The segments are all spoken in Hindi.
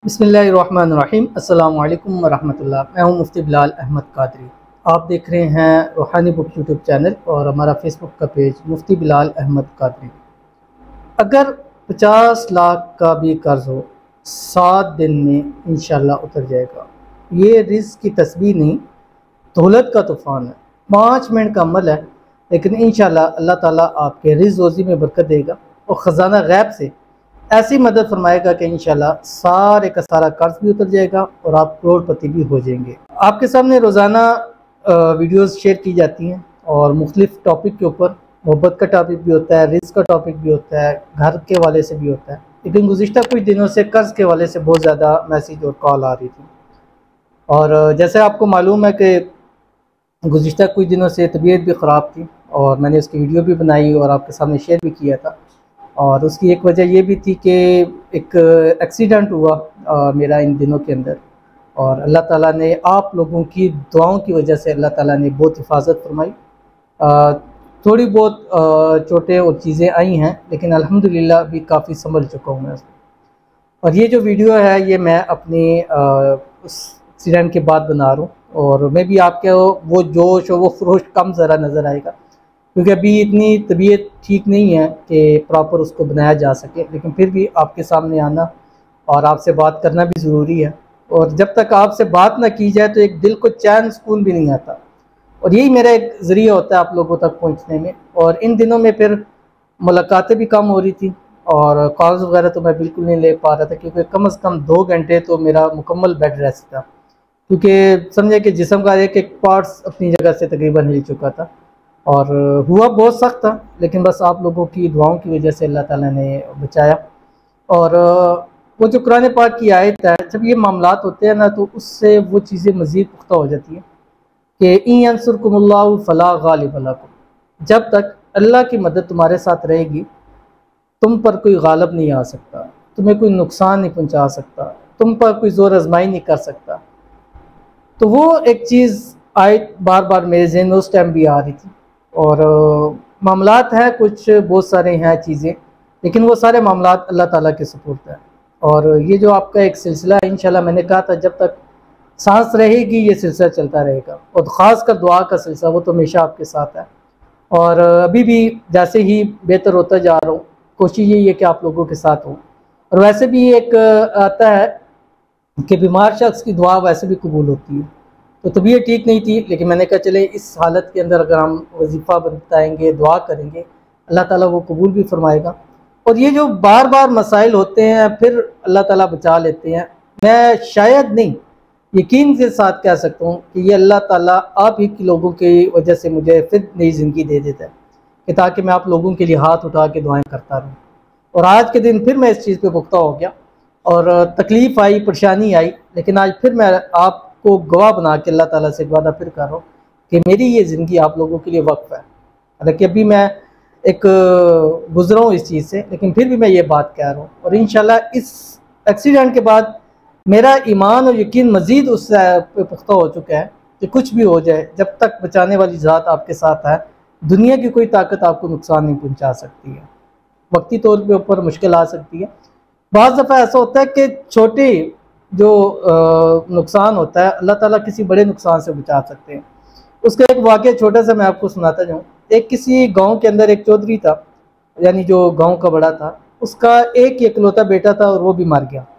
बिस्मिल्लाहिर्रहमानिर्रहीम। अस्सलामु अलैकुम वरहमतुल्लाह। मैं हूं मुफ्ती बिलाल अहमद कादरी। आप देख रहे हैं रूहानी बुक यूट्यूब चैनल और हमारा फेसबुक का पेज मुफ्ती बिलाल अहमद कादरी। अगर 50 लाख का भी कर्ज हो 7 दिन में इंशाल्लाह उतर जाएगा। ये रिज़्क़ की तस्बीह नहीं, दौलत का तूफ़ान है। 5 मिनट का अमल है, लेकिन इंशाल्लाह अल्लाह ताला आपके रिज़्क़ रोज़ी में बरकत देगा और ख़जाना गैब से ऐसी मदद फरमाएगा कि इंशाल्लाह सारे का सारा कर्ज भी उतर जाएगा और आप करोड़पति भी हो जाएंगे। आपके सामने रोज़ाना वीडियोस शेयर की जाती हैं और मुख्तलिफ टॉपिक के ऊपर, मोहब्बत का टॉपिक भी होता है, रिज़्क़ का टॉपिक भी होता है, घर के वाले से भी होता है। लेकिन गुज़िश्ता कुछ दिनों से कर्ज़ के वाले से बहुत ज़्यादा मैसेज और कॉल आ रही थी। और जैसे आपको मालूम है कि गुज़िश्ता कुछ दिनों से तबीयत भी ख़राब थी और मैंने उसकी वीडियो भी बनाई और आपके सामने शेयर भी किया था। और उसकी एक वजह ये भी थी कि एक एक्सीडेंट हुआ मेरा इन दिनों के अंदर, और अल्लाह ताला ने आप लोगों की दुआओं की वजह से अल्लाह ताला ने बहुत हिफाजत फरमाई। थोड़ी बहुत चोटें और चीज़ें आई हैं, लेकिन अल्हम्दुलिल्लाह अभी काफ़ी संभल चुका हूँ मैं उसमें। और ये जो वीडियो है ये मैं अपनी उस एक्सीडेंट के बाद बना रहा हूँ, और मैं भी आपके वो जोश और वो फरोश कम ज़रा नज़र आएगा, क्योंकि अभी इतनी तबीयत ठीक नहीं है कि प्रॉपर उसको बनाया जा सके। लेकिन फिर भी आपके सामने आना और आपसे बात करना भी ज़रूरी है, और जब तक आपसे बात ना की जाए तो एक दिल को चैन सुकून भी नहीं आता, और यही मेरा एक ज़रिया होता है आप लोगों तक पहुंचने में। और इन दिनों में फिर मुलाकातें भी कम हो रही थी और कॉल्स वगैरह तो मैं बिल्कुल नहीं ले पा रहा था, क्योंकि कम से कम 2 घंटे तो मेरा मुकम्मल बेड रेस्ट था, क्योंकि समझे कि जिस्म का एक एक पार्ट्स अपनी जगह से तकरीबन हिल चुका था। और हुआ बहुत सख्त था, लेकिन बस आप लोगों की दुआओं की वजह से अल्लाह ताला ने बचाया। और वो जो कुरान पाक की आयत है, जब ये मामलात होते हैं ना तो उससे वो चीज़ें मज़ीद पुख्ता हो जाती हैं कि इन यंसुरकुमुल्लाहु फला गालिब लकुम। जब तक अल्लाह की मदद तुम्हारे साथ रहेगी, तुम पर कोई गालिब नहीं आ सकता, तुम्हें कोई नुकसान नहीं पहुँचा सकता, तुम पर कोई ज़ोर आजमाई नहीं कर सकता। तो वो एक चीज़ आयत बार बार मेरे जहन में उस टाइम भी आ रही थी। और मामलात हैं कुछ, बहुत सारे हैं चीज़ें, लेकिन वो सारे मामलात अल्लाह ताला के सुपुर्द है। और ये जो आपका एक सिलसिला है, इंशाल्लाह मैंने कहा था जब तक सांस रहेगी ये सिलसिला चलता रहेगा, और ख़ास कर दुआ का सिलसिला वो तो हमेशा आपके साथ है। और अभी भी जैसे ही बेहतर होता जा रहा हूँ, कोशिश यही है कि आप लोगों के साथ हूँ। और वैसे भी एक आता है कि बीमार शख्स की दुआ वैसे भी कबूल होती है। तो तबीयत ठीक नहीं थी, लेकिन मैंने कहा चले इस हालत के अंदर अगर हम वजीफ़ा बताएंगे, दुआ करेंगे, अल्लाह ताला वो कबूल भी फरमाएगा। और ये जो बार बार मसाइल होते हैं फिर अल्लाह ताला बचा लेते हैं। मैं शायद नहीं, यकीन के साथ कह सकता हूँ कि ये अल्लाह ताला आप ही के लोगों की वजह से मुझे फिर नई ज़िंदगी दे देता है, कि ताकि मैं आप लोगों के लिए हाथ उठा के दुआएँ करता रहूँ। और आज के दिन फिर मैं इस चीज़ पर पुख्ता हो गया, और तकलीफ़ आई, परेशानी आई, लेकिन आज फिर मैं आपको गवाह बना के अल्लाह ताला से वादा फिर कर रहा हूँ कि मेरी ये ज़िंदगी आप लोगों के लिए वक्फ़ है। हालांकि अभी मैं एक गुज़रा हूँ इस चीज़ से, लेकिन फिर भी मैं ये बात कह रहा हूँ। और इंशाल्लाह इस एक्सीडेंट के बाद मेरा ईमान और यकीन मज़ीद उससे पुख्ता हो चुका है कि कुछ भी हो जाए, जब तक बचाने वाली ज़ात आपके साथ है, दुनिया की कोई ताकत आपको नुकसान नहीं पहुँचा सकती है। वक्ती तौर पर ऊपर मुश्किल आ सकती है, बाज़ दफ़ा ऐसा होता है कि छोटे जो नुकसान होता है अल्लाह ताला किसी बड़े नुकसान से बचा सकते हैं। उसका एक वाक़या छोटा सा मैं आपको सुनाता जाऊँ। एक किसी गांव के अंदर एक चौधरी था, यानी जो गांव का बड़ा था, उसका एक इकलौता बेटा था और वो भी मर गया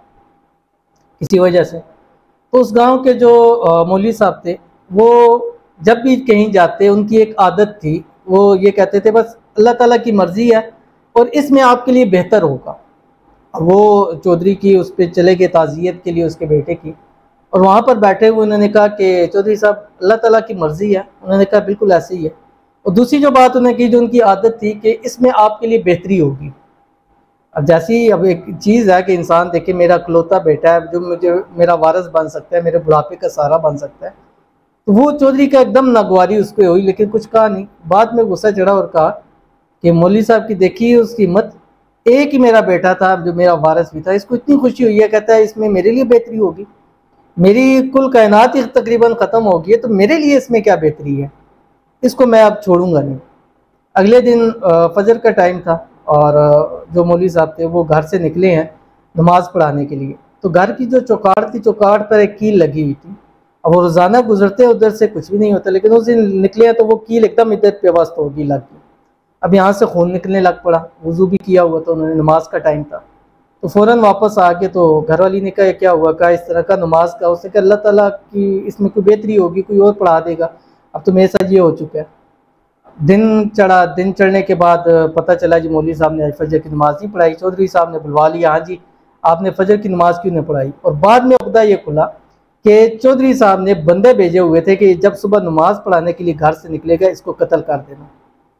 किसी वजह से। तो उस गांव के जो मौलवी साहब थे, वो जब भी कहीं जाते उनकी एक आदत थी, वो ये कहते थे बस अल्लाह ताला की मर्ज़ी है और इसमें आपके लिए बेहतर होगा। वो चौधरी की उस पर चले गए ताज़ियत के लिए उसके बेटे की, और वहाँ पर बैठे हुए उन्होंने कहा कि चौधरी साहब अल्लाह ताला की मर्ज़ी है। उन्होंने कहा बिल्कुल ऐसे ही है। और दूसरी जो बात उन्होंने की, जो उनकी आदत थी कि इसमें आपके लिए बेहतरी होगी। अब जैसी अब एक चीज़ है कि इंसान देखे मेरा इकलौता बेटा है जो मुझे मेरा वारिस बन सकता है, मेरे बुढ़ापे का सहारा बन सकता है, तो वो चौधरी का एकदम नागवारी उसको हुई, लेकिन कुछ कहा नहीं। बाद में गुस्सा चढ़ा और कहा कि मौलवी साहब की देखी उसकी हिम्मत, एक ही मेरा बेटा था जो मेरा वारिस भी था, इसको इतनी खुशी हुई है, कहता है इसमें मेरे लिए बेहतरी होगी, मेरी कुल कायनात ही तकरीबन ख़त्म होगी है, तो मेरे लिए इसमें क्या बेहतरी है, इसको मैं अब छोड़ूंगा नहीं। अगले दिन फजर का टाइम था और जो मौलवी साहब थे वो घर से निकले हैं नमाज़ पढ़ाने के लिए। तो घर की जो चौकाट थी, चौकाट पर एक कील लगी हुई थी। अब वो रोज़ाना गुजरते उधर से कुछ भी नहीं होता, लेकिन उस दिन निकले हैं तो वो कील एकदम इधर पेवस्त होगी, लग गई। अब यहाँ से खून निकलने लग पड़ा, वज़ू भी किया हुआ था उन्होंने, नमाज का टाइम था। तो फ़ौरन वापस आके तो घर वाली ने कहा क्या हुआ, कहा इस तरह का नमाज का। उसने कहा अल्लाह ताला की इसमें कोई बेहतरी होगी, कोई और पढ़ा देगा। अब तो मेरे साथ ये हो चुका है। दिन चढ़ा, दिन चढ़ने के बाद पता चला जी मौलवी साहब ने फजर की नमाज़ नहीं पढ़ाई। चौधरी साहब ने बुलवा लिया, हाँ जी आपने फजर की नमाज़ क्यों नहीं पढ़ाई। और बाद में उकदा ये खुला कि चौधरी साहब ने बंदे भेजे हुए थे कि जब सुबह नमाज पढ़ाने के लिए घर से निकलेगा इसको कत्ल कर देना।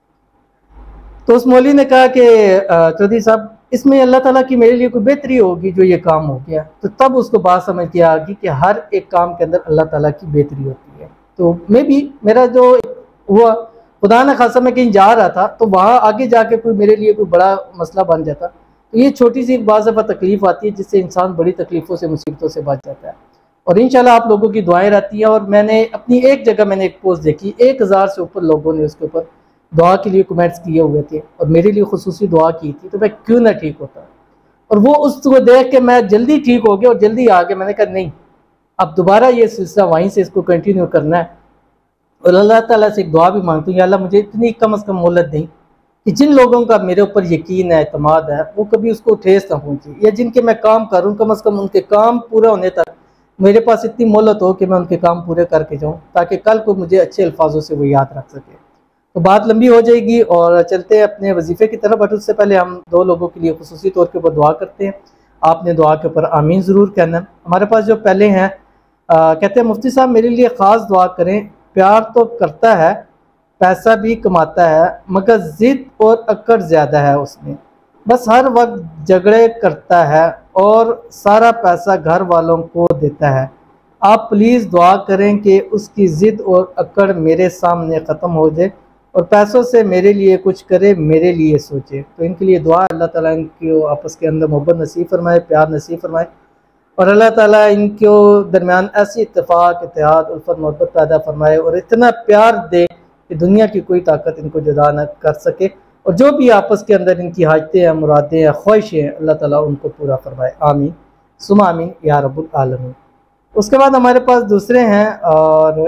तो उस मौलवी ने कहा कि चौधरी साहब इसमें अल्लाह ताला की मेरे लिए कोई बेहतरी होगी जो ये काम हो गया। तो तब उसको बात समझ के आ गई कि हर एक काम के अंदर अल्लाह ताला की बेहतरी होती है। तो मैं भी, मेरा जो हुआ, खुदा न खासा मैं कहीं जा रहा था तो वहाँ आगे जाके कोई मेरे लिए कोई बड़ा मसला बन जाता। तो ये छोटी सी एक बाज़ दफ़ा तकलीफ़ आती है जिससे इंसान बड़ी तकलीफ़ों से, मुसीबतों से बच जाता है। और इंशाल्लाह आप लोगों की दुआएं रहती हैं। और मैंने अपनी एक जगह मैंने एक पोस्ट देखी, 1000 से ऊपर लोगों ने उसके ऊपर दुआ के लिए कमेंट्स किए हुए थे और मेरे लिए खुसूसी दुआ की थी, तो मैं क्यों ना ठीक होता। और वो उसको देख के मैं जल्दी ठीक हो गया और जल्दी आ गया। मैंने कहा नहीं, अब दोबारा ये सिलसिला वहीं से इसको कंटिन्यू करना है। और अल्लाह ताला से एक दुआ भी मांगती हूँ, या अल्लाह मुझे इतनी कम अज़ कम मोहलत दें कि जिन लोगों का मेरे ऊपर यकीन है, एतमाद है, वो कभी उसको ठेस ना पहुँचे, या जिनके मैं काम करूँ कम अज़ कम उनके काम पूरा होने तक मेरे पास इतनी मोहलत हो कि मैं उनके काम पूरे करके जाऊँ, ताकि कल को मुझे अच्छे अल्फाजों से वो याद रख सके। तो बात लंबी हो जाएगी और चलते हैं अपने वजीफ़े की तरफ। बट उससे पहले हम दो लोगों के लिए खुसूसी तौर के ऊपर दुआ करते हैं। आपने दुआ के ऊपर आमीन ज़रूर कहना। हमारे पास जो पहले हैं कहते हैं मुफ्ती साहब मेरे लिए ख़ास दुआ करें, प्यार तो करता है, पैसा भी कमाता है, मगर ज़िद और अकड़ ज़्यादा है उसमें, बस हर वक्त झगड़े करता है और सारा पैसा घर वालों को देता है। आप प्लीज़ दुआ करें कि उसकी ज़िद और अकड़ मेरे सामने ख़त्म हो जाए और पैसों से मेरे लिए कुछ करे, मेरे लिए सोचे। तो इनके लिए दुआ, अल्लाह ताला इनको आपस के अंदर मोहब्बत नसीब फरमाए, प्यार नसीब फरमाए, और अल्लाह ताला इनके दरमियान ऐसी इत्तेफाक, इत्तेहाद, उल्फत, मोहब्बत पैदा फरमाए और इतना प्यार दे कि दुनिया की कोई ताकत इनको जुदा न कर सके। और जो भी आपस के अंदर इनकी हाजतें हैं, मुरादें हैं, ख्वाहिशें हैं, अल्लाह ताला उनको पूरा फरमाए। आमीन सुमा आमीन या रब्बुल आलमीन। उसके बाद हमारे पास दूसरे हैं और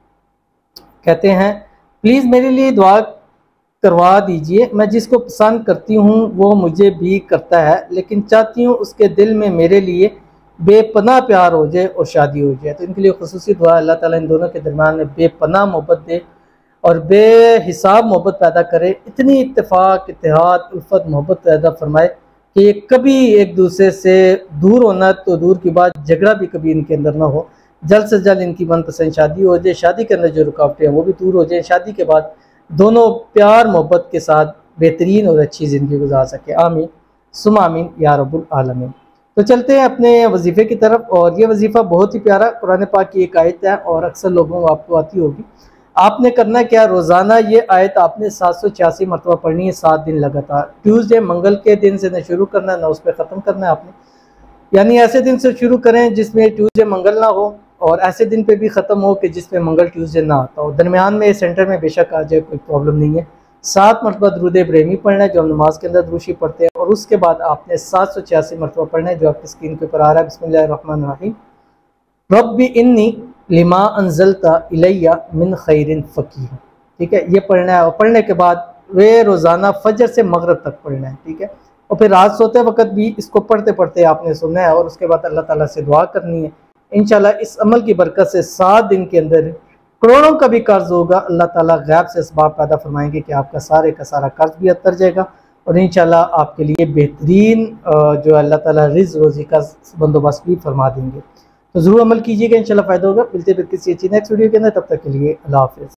कहते हैं प्लीज़ मेरे लिए दुआ करवा दीजिए, मैं जिसको पसंद करती हूँ वो मुझे भी करता है, लेकिन चाहती हूँ उसके दिल में मेरे लिए बेपनाह प्यार हो जाए और शादी हो जाए। तो इनके लिए खुसूसी दुआ, अल्लाह ताला इन दोनों के दरमियान में बेपनाह मोहब्बत दे और बेहिसाब मोहब्बत पैदा करे, इतनी इत्तेफाक, इत्तेहाद, उल्फत, मोहब्बत पैदा फरमाए कि कभी एक दूसरे से दूर होना तो दूर की बात, झगड़ा भी कभी इनके अंदर ना हो। जल्द से जल्द इनकी मनपसंद शादी हो जाए, शादी के अंदर जो रुकावटें हैं वो भी दूर हो जाए, शादी के बाद दोनों प्यार मोहब्बत के साथ बेहतरीन और अच्छी ज़िंदगी गुजार सके। आमीन सुम आमीन या रब्बुल आलमीन। तो चलते हैं अपने वजीफ़े की तरफ। और ये वजीफ़ा बहुत ही प्यारा कुरान पाक की एक आयत है और अक्सर लोगों को आपको आती होगी। आपने करना क्या, रोज़ाना ये आयत आपने 786 मरतबा पढ़नी है, 7 दिन लगातार। ट्यूसडे मंगल के दिन से न शुरू करना ना उस पर ख़त्म करना है आपने, यानी ऐसे दिन से शुरू करें जिसमें ट्यूसडे मंगल ना हो और ऐसे दिन पे भी ख़त्म हो कि जिसमें मंगल ट्यूसडे ना आता हो। दरमियान में सेंटर में बेशक आ जाए, कोई प्रॉब्लम नहीं है। 7 मरतबा दुरूद इब्राहिमी पढ़ना है जो हम नमाज के अंदर दुरूशी पढ़ते हैं, और उसके बाद आपने 786 मरतबा पढ़ना है जो आपकी स्क्रीन के ऊपर आ रहा है। बिस्मिल्लाहिर्रहमानिर्रहीम रब्बी इन्नी लिमा अंज़लता इलैया मिन खैरिन फ़कीह। ठीक है, ये पढ़ना है। और पढ़ने के बाद वे रोज़ाना फजर से मगरिब तक पढ़ना है। ठीक है, और फिर रात सोते वक्त भी इसको पढ़ते पढ़ते आपने सुनना है और उसके बाद अल्लाह ताला से दुआ करनी है। इंशाल्लाह इस अमल की बरकत से 7 दिन के अंदर करोड़ों का भी कर्ज होगा। अल्लाह ताला गैब से इसबाब पैदा फरमाएंगे कि आपका सारे का सारा कर्ज भी उतर जाएगा और इंशाल्लाह आपके लिए बेहतरीन जो अल्लाह ताला रिज़्क़ रोज़ी का बंदोबस्त भी फरमा देंगे। तो ज़रूर अमल कीजिएगा, इंशाल्लाह फ़ायदा होगा। मिलते फिर किसी अच्छी नेक्स्ट वीडियो के अंदर, तब तक के लिए अल्लाह हाफ़िज़।